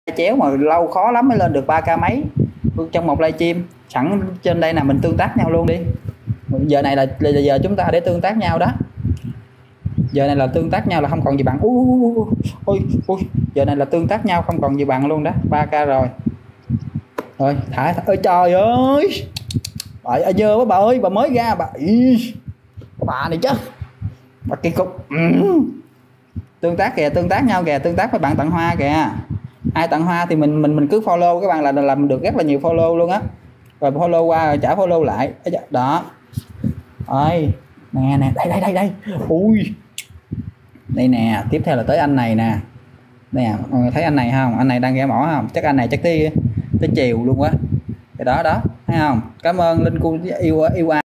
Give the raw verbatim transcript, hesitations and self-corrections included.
chéo mà lâu khó lắm mới lên được ba k mấy trong một livestream. Sẵn trên đây là mình tương tác nhau luôn đi. Giờ này là, là giờ chúng ta để tương tác nhau đó. Giờ này là tương tác nhau là không còn gì bằng. Ui, ui, ui. Giờ này là tương tác nhau không còn gì bằng luôn đó. ba k rồi. Rồi thả, thả. Ơi trời ơi, bà ơi dơ quá bà ơi, bà mới ra bà. Ý, bà này chứ bà kỳ cục. Ừ. Tương tác kìa, tương tác nhau kìa, tương tác với bạn tặng hoa kìa. Ai tặng hoa thì mình mình mình cứ follow các bạn là làm được rất là nhiều follow luôn á. Rồi follow qua rồi trả follow lại đó. Ơi nè nè, đây đây đây đây. Ui, đây nè, tiếp theo là tới anh này nè. Nè, thấy anh này không? Anh này đang ghé mỏ không? Chắc anh này chắc tới tới chiều luôn á. Cái đó đó, thấy không? Cảm ơn Linh Cu yêu yêu ai.